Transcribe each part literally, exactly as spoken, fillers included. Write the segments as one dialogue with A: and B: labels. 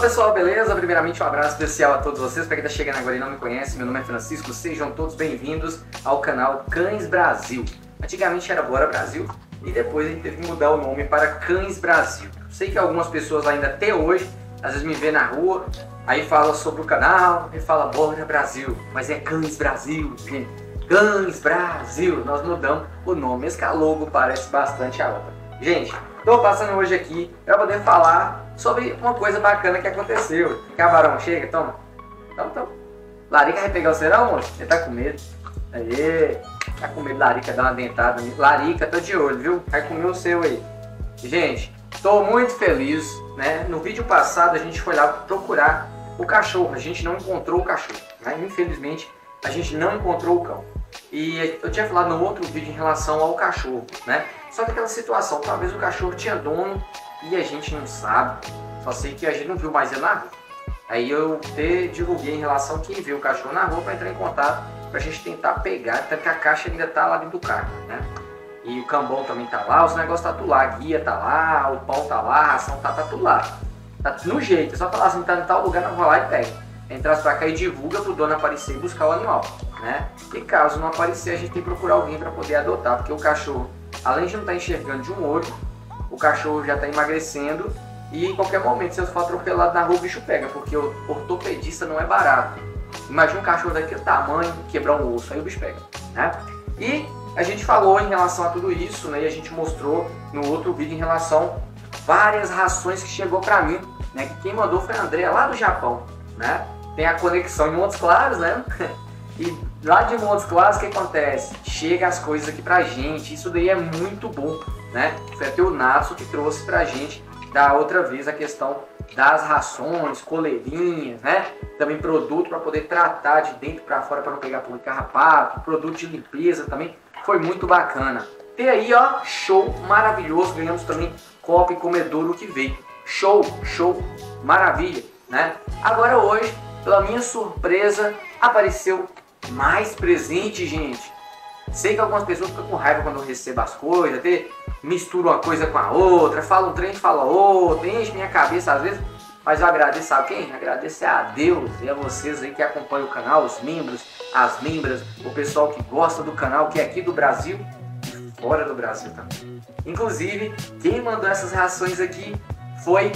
A: pessoal, beleza? Primeiramente um abraço especial a todos vocês. Para quem está chegando agora e não me conhece, meu nome é Francisco, sejam todos bem-vindos ao canal Cães Brasil. Antigamente era Bora Brasil e depois a gente teve que mudar o nome para Cães Brasil. Sei que algumas pessoas ainda até hoje, às vezes me vê na rua, aí fala sobre o canal e fala Bora Brasil, mas é Cães Brasil, gente. Cães Brasil, nós mudamos o nome, esse logo parece bastante a outra. Gente, estou passando hoje aqui para poder falar sobre uma coisa bacana que aconteceu. Camarão, chega, toma. Toma, toma. Larica vai pegar o serão, moço? Ele tá com medo. Aê, tá com medo, Larica, dá uma dentada. Larica, tô de olho, viu? Vai comer o seu aí. Gente, tô muito feliz, né? No vídeo passado a gente foi lá procurar o cachorro. A gente não encontrou o cachorro, né? Infelizmente, a gente não encontrou o cão. E eu tinha falado no outro vídeo em relação ao cachorro, né? Só que aquela situação, talvez o cachorro tinha dono e a gente não sabe. Só sei que a gente não viu mais ele na rua. Aí eu te divulguei em relação a quem viu o cachorro na rua para entrar em contato pra gente tentar pegar, tanto que a caixa ainda tá lá dentro do carro, né? E o cambão também tá lá, os negócios tá tudo lá, a guia tá lá, o pão tá lá, a ração tá, tá tudo lá. Tá no jeito, é só falar assim, tá em tal lugar, não vai lá e pega. Entrar pra cá e divulga pro dono aparecer e buscar o animal, né? E caso não aparecer, a gente tem que procurar alguém para poder adotar, porque o cachorro, além de não estar enxergando de um olho, o cachorro já está emagrecendo e em qualquer momento, se eu for atropelado na rua, o bicho pega, porque o ortopedista não é barato. Imagina um cachorro daquele tamanho, quebrar um osso, aí o bicho pega, né? E a gente falou em relação a tudo isso, né? E a gente mostrou no outro vídeo em relação a várias rações que chegou para mim, né? Que quem mandou foi a Andrea, lá do Japão, né? Tem a conexão em Montes Claros, né? E lá de Montes Claros, o que acontece? Chega as coisas aqui pra gente, isso daí é muito bom, né? Foi até o Natsu que trouxe pra gente da outra vez a questão das rações, coleirinhas, né? Também produto para poder tratar de dentro para fora para não pegar pulga e carrapato, produto de limpeza também, foi muito bacana. Tem aí, ó, show maravilhoso, ganhamos também copo e comedouro que veio. Show, show, maravilha, né? Agora hoje, pela minha surpresa, apareceu mais presente, gente. Sei que algumas pessoas ficam com raiva quando eu recebo as coisas, até misturo uma coisa com a outra, fala um trem, fala outro, enche minha cabeça às vezes, mas eu agradeço a quem? Agradeço a Deus e a vocês aí que acompanham o canal, os membros, as membras, o pessoal que gosta do canal, que é aqui do Brasil e fora do Brasil também. Inclusive, quem mandou essas rações aqui foi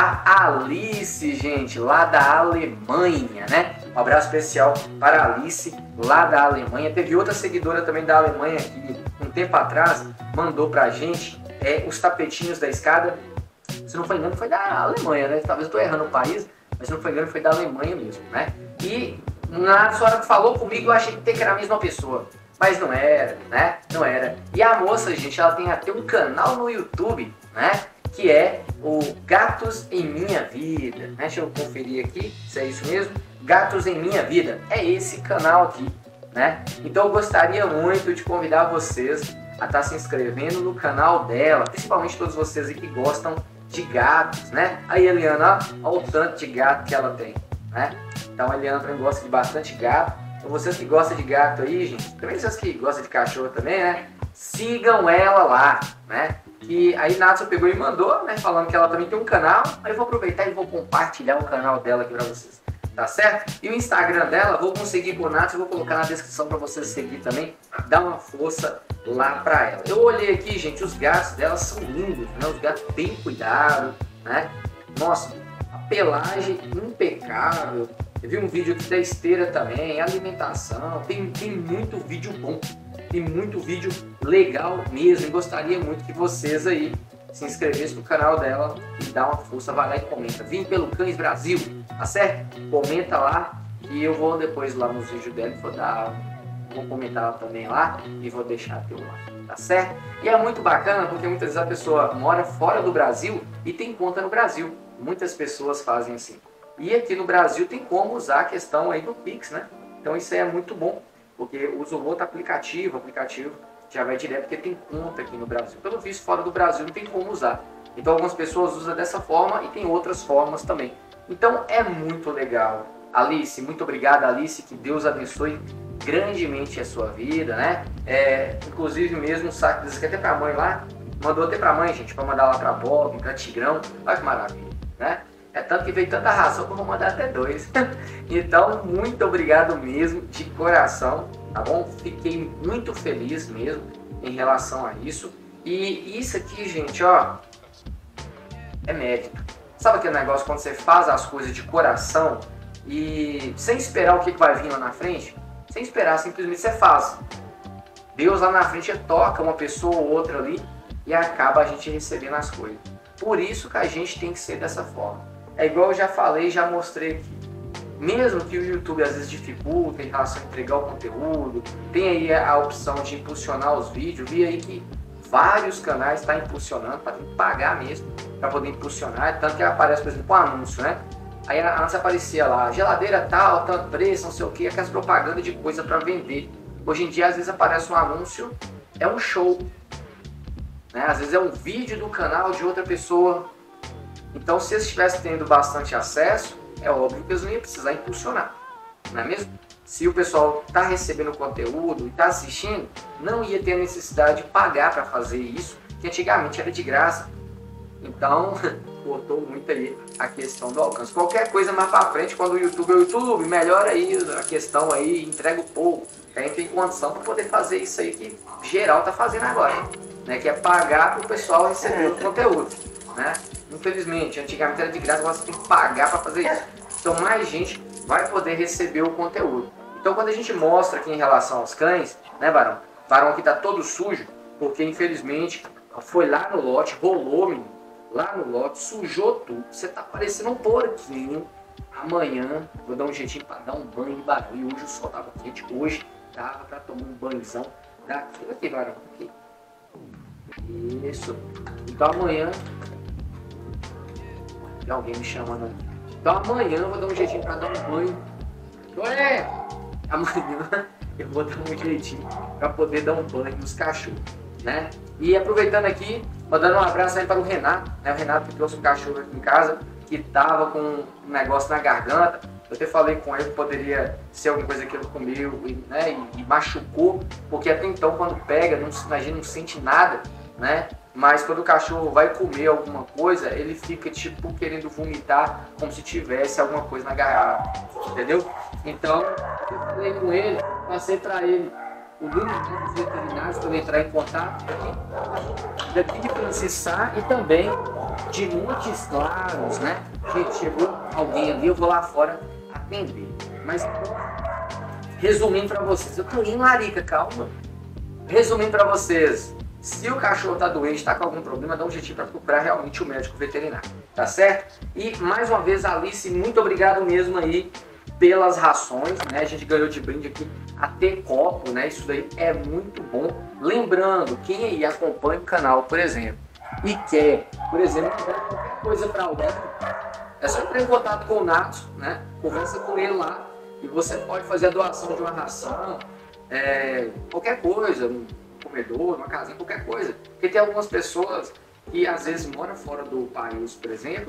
A: a Alice, gente, lá da Alemanha, né? Um abraço especial para a Alice, lá da Alemanha. Teve outra seguidora também da Alemanha que, um tempo atrás, mandou pra gente é, os tapetinhos da escada. Se não foi engano, foi da Alemanha, né? Talvez eu tô errando o país, mas se não foi engano, foi da Alemanha mesmo, né? E na hora que falou comigo, eu achei que era a mesma pessoa. Mas não era, né? Não era. E a moça, gente, ela tem até um canal no YouTube, né? Que é o Gatos em Minha Vida, né? Deixa eu conferir aqui se é isso mesmo. Gatos em Minha Vida, é esse canal aqui, né? Então eu gostaria muito de convidar vocês a estar se inscrevendo no canal dela, principalmente todos vocês aí que gostam de gatos, né? Aí a Eliana, olha o tanto de gato que ela tem, né? Então a Eliana também gosta de bastante gato. Então vocês que gostam de gato aí, gente, também vocês que gostam de cachorro também, né? Sigam ela lá, né? E aí Natsu pegou e mandou, né, falando que ela também tem um canal. Aí eu vou aproveitar e vou compartilhar o canal dela aqui pra vocês, tá certo? E o Instagram dela, vou conseguir por Natsu, vou colocar na descrição pra vocês seguir também, dá uma força lá pra ela. Eu olhei aqui, gente, os gatos dela são lindos, né, os gatos bem cuidados, né? Nossa, a pelagem impecável. Eu vi um vídeo aqui da esteira também, alimentação, tem, tem muito vídeo bom. Tem muito vídeo legal mesmo e gostaria muito que vocês aí se inscrevessem no canal dela e dá uma força, vai lá e comenta. Vim pelo Cães Brasil, tá certo? Comenta lá e eu vou depois lá nos vídeos dela e vou dar, vou comentar também lá e vou deixar teu lá, tá certo? E é muito bacana porque muitas vezes a pessoa mora fora do Brasil e tem conta no Brasil. Muitas pessoas fazem assim. E aqui no Brasil tem como usar a questão aí do Pix, né? Então isso aí é muito bom. Porque usa um outro aplicativo, o aplicativo já vai direto porque tem conta aqui no Brasil. Pelo visto, fora do Brasil não tem como usar. Então algumas pessoas usam dessa forma e tem outras formas também. Então é muito legal. Alice, muito obrigado, Alice, que Deus abençoe grandemente a sua vida, né? É, inclusive mesmo, sabe, diz que até pra mãe lá, mandou até pra mãe, gente, pra mandar lá pra Bob, pra Tigrão, olha que maravilha, né? É tanto que veio tanta ração que eu vou mandar até dois. Então, muito obrigado mesmo, de coração, tá bom? Fiquei muito feliz mesmo em relação a isso. E isso aqui, gente, ó, é mérito. Sabe aquele negócio quando você faz as coisas de coração e sem esperar o que vai vir lá na frente? Sem esperar, simplesmente você faz. Deus lá na frente toca uma pessoa ou outra ali e acaba a gente recebendo as coisas. Por isso que a gente tem que ser dessa forma. É igual eu já falei, já mostrei aqui. Mesmo que o YouTube às vezes dificulta em relação a entregar o conteúdo, tem aí a opção de impulsionar os vídeos, vi aí que vários canais estão impulsionando, para pagar mesmo, para poder impulsionar, tanto que aparece, por exemplo, um anúncio, né? Aí antes aparecia lá, geladeira tal, tanto preço, não sei o que, aquelas propagandas de coisa para vender. Hoje em dia às vezes aparece um anúncio, é um show, né? Às vezes é um vídeo do canal de outra pessoa. Então se eles estivessem tendo bastante acesso, é óbvio que eles não iam precisar impulsionar, não é mesmo? Se o pessoal está recebendo conteúdo e está assistindo, não ia ter necessidade de pagar para fazer isso, que antigamente era de graça. Então, cortou muito aí a questão do alcance. Qualquer coisa mais para frente, quando o YouTube, o YouTube melhora aí a questão aí, entrega o povo, a gente tem condição para poder fazer isso aí que geral está fazendo agora, né? Que é pagar para o pessoal receber o conteúdo, né? Infelizmente, antigamente era de graça, agora você tem que pagar para fazer isso. Então mais gente vai poder receber o conteúdo. Então quando a gente mostra aqui em relação aos cães, né, Barão? Barão aqui tá todo sujo, porque infelizmente foi lá no lote, rolou, menino, lá no lote, sujou tudo. Você tá parecendo um porquinho. Amanhã vou dar um jeitinho para dar um banho em barulho. Hoje o sol tava quente, hoje tava para tomar um banhozão daquilo aqui, Barão. Aqui. Isso. Então amanhã... Tem alguém me chamando aqui. Então amanhã eu vou dar um jeitinho para dar um banho. Ué! Amanhã eu vou dar um jeitinho para poder dar um banho nos cachorros, né? E aproveitando aqui, mandando um abraço aí para o Renato, né? O Renato que trouxe um cachorro aqui em casa, que tava com um negócio na garganta. Eu até falei com ele que poderia ser alguma coisa que ele comeu, né? E, e machucou, porque até então quando pega, não, a gente não sente nada, né? Mas quando o cachorro vai comer alguma coisa, ele fica tipo querendo vomitar, como se tivesse alguma coisa na garrafa, entendeu? Então, eu falei com ele, passei para ele o número dos veterinários para ele entrar em contato aqui, daqui de Francisá e também de Montes Claros, né? Gente, chegou alguém ali, eu vou lá fora atender. Mas, resumindo para vocês, eu tô em Larica, calma. Resumindo para vocês, se o cachorro está doente, está com algum problema, dá um jeitinho para procurar realmente o médico veterinário, tá certo? E mais uma vez, Alice, muito obrigado mesmo aí pelas rações, né? A gente ganhou de brinde aqui até copo, né? Isso daí é muito bom. Lembrando, quem aí acompanha o canal, por exemplo, e quer, por exemplo, mandar qualquer coisa para alguém, é só entrar em contato com o Nato, né? Conversa com ele lá e você pode fazer a doação de uma ração, é, qualquer coisa, um comedor, uma casinha, qualquer coisa. Porque tem algumas pessoas que às vezes moram fora do país, por exemplo,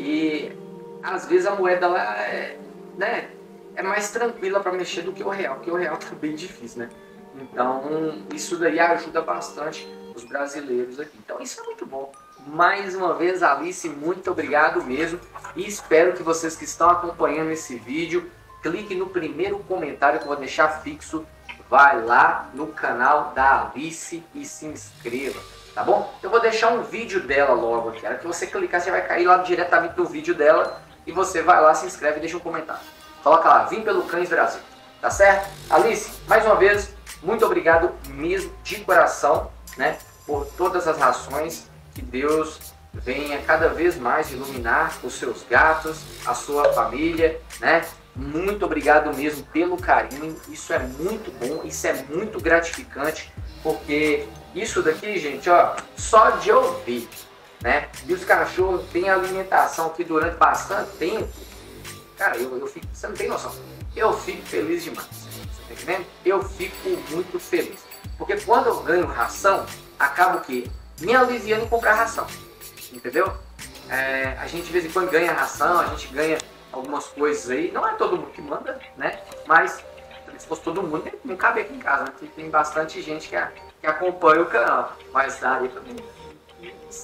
A: e às vezes a moeda lá é, né, é mais tranquila para mexer do que o real, porque o real tá bem difícil, né? Então isso daí ajuda bastante os brasileiros aqui. Então isso é muito bom. Mais uma vez, Alice, muito obrigado mesmo. E espero que vocês que estão acompanhando esse vídeo, clique no primeiro comentário que eu vou deixar fixo. Vai lá no canal da Alice e se inscreva, tá bom? Eu vou deixar um vídeo dela logo aqui. A hora que você clicar, você vai cair lá diretamente no vídeo dela e você vai lá, se inscreve e deixa um comentário. Coloca lá, vim pelo Cães Brasil, tá certo? Alice, mais uma vez, muito obrigado mesmo, de coração, né? Por todas as rações. Que Deus venha cada vez mais iluminar os seus gatos, a sua família, né? Muito obrigado mesmo pelo carinho, isso é muito bom, isso é muito gratificante, porque isso daqui, gente, ó, só de ouvir, né? E os cachorros têm alimentação aqui durante bastante tempo, cara, eu, eu fico, você não tem noção, eu fico feliz demais, você tá entendendo? Eu fico muito feliz, porque quando eu ganho ração, acaba o quê? Me aliviando em comprar ração, entendeu? É, a gente de vez em quando ganha ração, a gente ganha algumas coisas aí, não é todo mundo que manda, né? Mas se fosse todo mundo, não cabe aqui em casa, né? Tem bastante gente que, a, que acompanha o canal, mas daí também não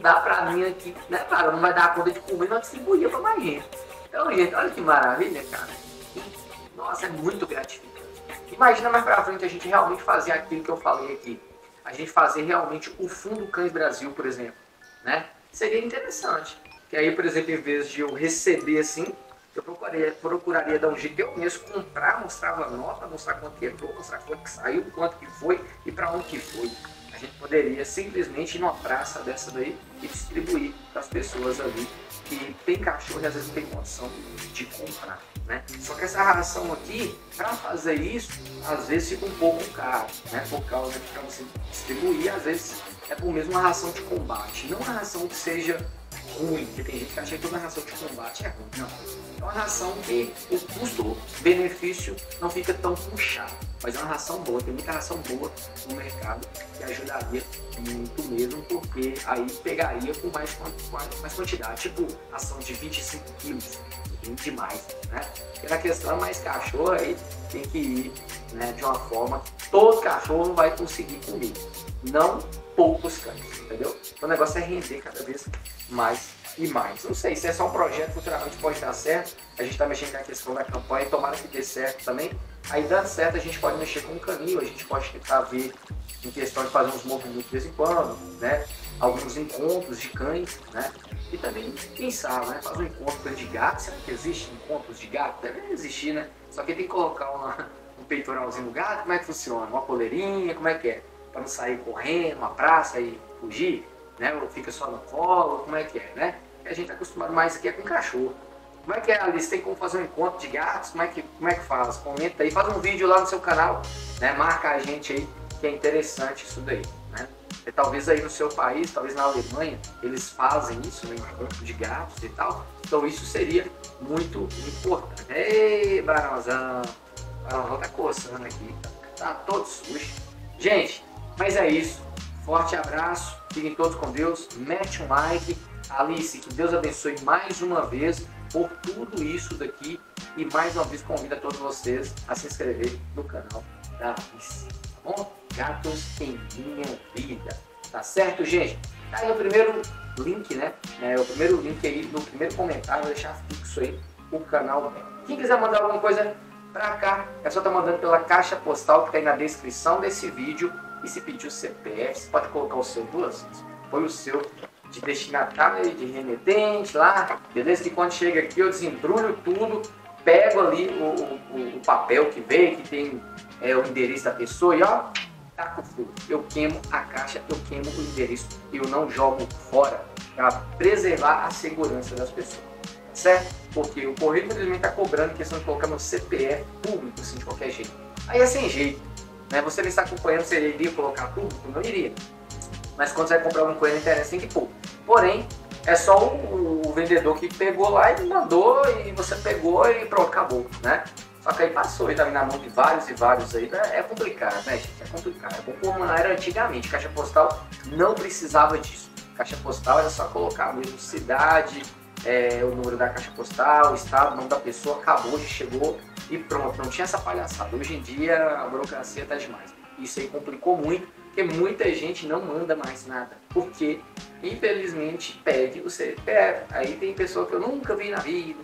A: dá pra mim aqui, né, cara? Não vai dar conta de comer, nós distribuía pra mais gente. Então, gente, olha que maravilha, cara. Nossa, é muito gratificante. Imagina mais pra frente a gente realmente fazer aquilo que eu falei aqui. A gente fazer realmente o Fundo Cães Brasil, por exemplo, né? Seria interessante. Que aí, por exemplo, em vez de eu receber assim, eu procuraria, procuraria dar um jeito de eu mesmo comprar, mostrava a nota, mostrar quanto que entrou, mostrar quanto que saiu, quanto que foi e para onde que foi. A gente poderia simplesmente ir numa praça dessa daí e distribuir para as pessoas ali que tem cachorro e às vezes não tem condição de comprar, né? Só que essa ração aqui, para fazer isso, às vezes fica um pouco caro, né? Por causa que para você distribuir, às vezes é por mesmo uma ração de combate, não uma ração que seja ruim, porque tem gente que acha que toda ração de combate é ruim, não. É uma ração que o custo-benefício não fica tão puxado, mas é uma ração boa, tem muita ração boa no mercado que ajudaria muito mesmo, porque aí pegaria com mais, mais quantidade, tipo ração de vinte e cinco quilos, demais, né? Porque na questão mais cachorro aí tem que ir, né, de uma forma que todo cachorro vai conseguir comer, não poucos cães, entendeu? Então o negócio é render cada vez mais e mais. Não sei se é só um projeto, futuramente pode dar certo. A gente está mexendo na questão da campanha, tomara que dê certo também. Aí dando certo a gente pode mexer com o canil, a gente pode tentar ver em questão de fazer uns movimentos de vez em quando, né? Alguns encontros de cães, né? E também, quem sabe, né? Fazer um encontro de gato. Será que existe encontros de gato? Deve existir, né? Só que tem que colocar uma, um peitoralzinho no gato. Como é que funciona? Uma coleirinha, como é que é? Para não sair correndo, uma praça e fugir, né? Ou fica só no colo, como é que é, né? A gente tá acostumado mais aqui é com cachorro. Como é que é, Alice? Tem como fazer um encontro de gatos? Como é que, como é que faz? Comenta aí, faz um vídeo lá no seu canal, né? Marca a gente aí, que é interessante isso daí, né? E talvez aí no seu país, talvez na Alemanha, eles fazem isso, né? Encontro de gatos e tal. Então isso seria muito importante. Ei, Barãozão! O Barãozão tá coçando aqui, tá todo sujo. Gente, mas é isso. Forte abraço, fiquem todos com Deus, mete um like. Alice, que Deus abençoe mais uma vez por tudo isso daqui e mais uma vez convido a todos vocês a se inscrever no canal da Alice, tá bom? Gatos em minha vida, tá certo, gente? Tá aí o primeiro link, né? É, o primeiro link aí no primeiro comentário, vou deixar fixo aí o canal dela. Quem quiser mandar alguma coisa pra cá, é só estar tá mandando pela caixa postal que tá aí na descrição desse vídeo. E se pedir o C P F, você pode colocar o seu duas vezes. Põe o seu de destinatário, de remetente lá, beleza? Que quando chega aqui eu desembrulho tudo, pego ali o, o, o papel que veio, que tem é, o endereço da pessoa e ó, taco fogo. Eu queimo a caixa, eu queimo o endereço, eu não jogo fora para preservar a segurança das pessoas, tá certo? Porque o correio infelizmente está cobrando questão de colocar no C P F público, assim, de qualquer jeito. Aí é sem jeito. Né? Você não está acompanhando, você iria colocar público? Não iria. Mas quando você vai comprar alguma coisa na internet, você tem que pôr. Porém, é só o, o vendedor que pegou lá e mandou, e você pegou e pronto, acabou, né? Só que aí passou e tá na mão de vários e vários aí, né? É complicado, né, gente? É complicado. É bom como era antigamente. Caixa postal não precisava disso. Caixa postal era só colocar mesmo cidade, é, o número da caixa postal, o estado, o nome da pessoa, acabou, já chegou e pronto. Não tinha essa palhaçada. Hoje em dia a burocracia tá demais. Isso aí complicou muito, porque muita gente não manda mais nada. Porque, infelizmente, pede o C P F. Aí tem pessoa que eu nunca vi na vida.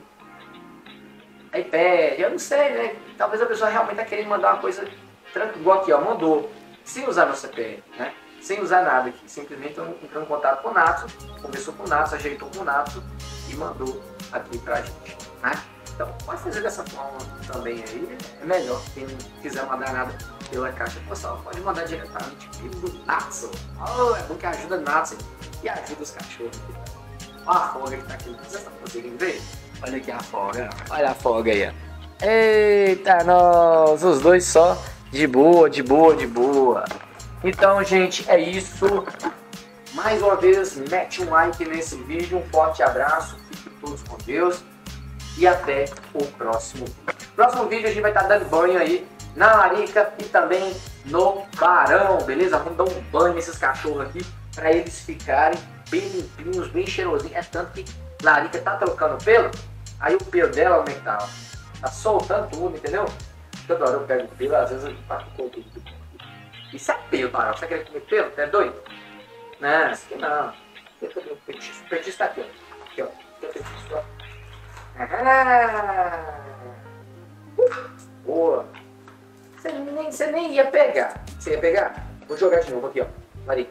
A: Aí pede, eu não sei, né? Talvez a pessoa realmente tá querendo mandar uma coisa tranquila, igual aqui, ó, mandou, sem usar meu C P F, né? Sem usar nada aqui, simplesmente entrou em contato com o Natsu, conversou com o Natsu, ajeitou com o Natsu e mandou aqui pra gente, né? Então, pode fazer dessa forma também aí, é melhor. Quem não quiser mandar nada pela caixa postal, pode mandar diretamente pelo Natsu. Oh, é bom que ajuda o Natsu e ajuda os cachorros. Olha a folga que tá aqui, vocês estão conseguindo ver? Olha aqui a folga, olha a folga aí, ó. Eita, nós, os dois só de boa, de boa, de boa. Então, gente, é isso. Mais uma vez, mete um like nesse vídeo, um forte abraço, fiquem todos com Deus e até o próximo vídeo. Próximo vídeo a gente vai estar dando banho aí na Larica e também no Barão, beleza? Vamos dar um banho nesses cachorros aqui para eles ficarem bem limpinhos, bem cheirosinhos. É tanto que Larica tá trocando pelo, aí o pelo dela, como é que tá? Tá soltando tudo, entendeu? Toda hora eu pego o pelo, às vezes eu passo com tudo. Isso é pelo, Barão. Você quer comer pelo? Você é doido? Não, isso aqui não. Cadê o petisco? O petisco tá aqui, ó. Aqui, ó. Cadê o petisco, ó? Ah, boa. Você nem, você nem ia pegar. Você ia pegar? Vou jogar de novo aqui, ó. Larica.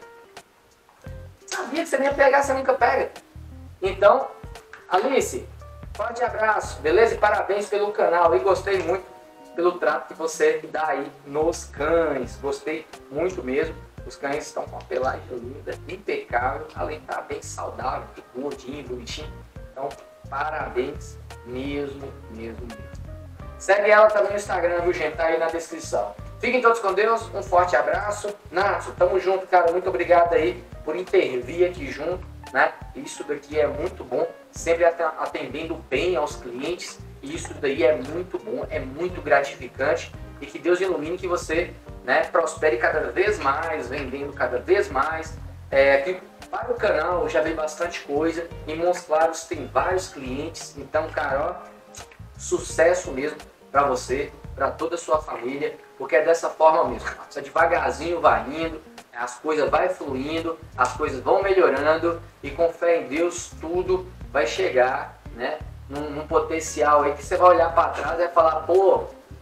A: Sabia que você nem ia pegar, você nunca pega. Então, Alice, forte abraço, beleza? E parabéns pelo canal. E gostei muito pelo trato que você dá aí nos cães. Gostei muito mesmo. Os cães estão com uma pelagem linda, impecável, além de estar bem saudável, gordinho, bonitinho. Então, parabéns mesmo, mesmo, mesmo. Segue ela também no Instagram, viu, gente? Tá aí na descrição. Fiquem todos com Deus, um forte abraço. Natsu, tamo junto, cara. Muito obrigado aí por intervir aqui junto, né? Isso daqui é muito bom, sempre atendendo bem aos clientes. E isso daí é muito bom, é muito gratificante. E que Deus ilumine que você, né, prospere cada vez mais, vendendo cada vez mais. É, aqui para o canal já vem bastante coisa. Em Montes Claros tem vários clientes. Então, cara, ó, sucesso mesmo para você, para toda a sua família, porque é dessa forma mesmo. Você devagarzinho vai indo, as coisas vai fluindo, as coisas vão melhorando e com fé em Deus tudo vai chegar, né, num, num potencial aí que você vai olhar para trás e vai falar, pô,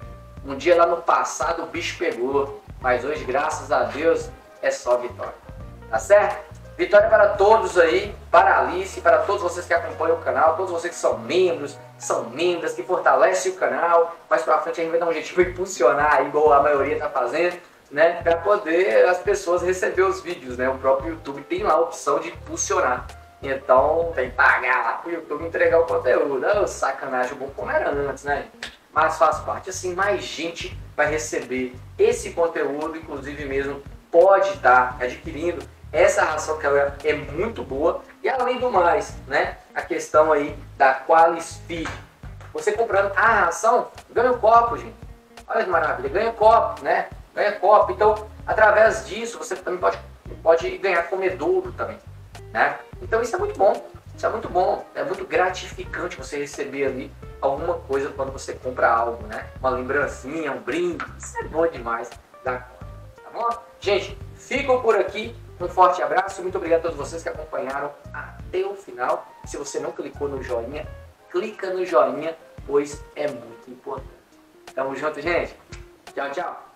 A: um dia lá no passado o bicho pegou, mas hoje, graças a Deus, é só vitória. Tá certo? Vitória para todos aí, para a Alice, para todos vocês que acompanham o canal, todos vocês que são membros, que são membros, que fortalecem o canal. Mais pra frente a gente vai dar um jeitinho de impulsionar, igual a maioria tá fazendo, né? Para poder as pessoas receber os vídeos, né? O próprio YouTube tem lá a opção de impulsionar. Então tem que pagar lá pro YouTube entregar o conteúdo. Oh, sacanagem, bom como era antes, né? Mas faz parte, assim, mais gente vai receber esse conteúdo, inclusive mesmo pode estar adquirindo. Essa ração que ela é muito boa e além do mais, né, a questão aí da Qualis Feed. Você comprando a ração, ganha um copo, gente. Olha que maravilha, ganha copo, né? Ganha copo. Então, através disso, você também pode, pode ganhar comedouro também, né? Então isso é muito bom, isso é muito bom. É muito gratificante você receber ali alguma coisa quando você compra algo, né? Uma lembrancinha, um brinde, isso é bom demais. Tá bom? Gente, ficam por aqui. Um forte abraço, muito obrigado a todos vocês que acompanharam até o final. Se você não clicou no joinha, clica no joinha, pois é muito importante. Tamo junto, gente. Tchau, tchau.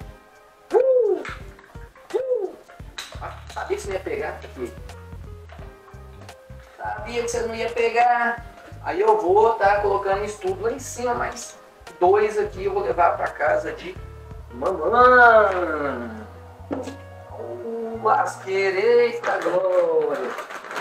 A: Uh! Uh! Ah, sabia que você não ia pegar aqui. Sabia que você não ia pegar. Aí eu vou estar tá colocando isso tudo lá em cima, mas dois aqui eu vou levar para casa de mamãe. Lasqueirei da glória.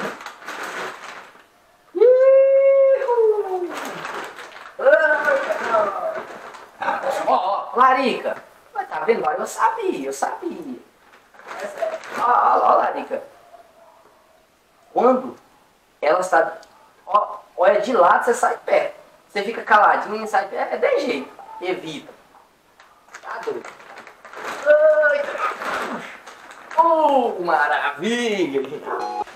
A: Ó, ó, Larica. Mas tá vendo? Eu sabia, eu sabia. Ó, ó, ó, Larica. Quando ela está... Ó, olha de lado, você sai perto. Você fica caladinho, sai perto. É de jeito. Evita. Tá doido. Ai, oh, maravilha!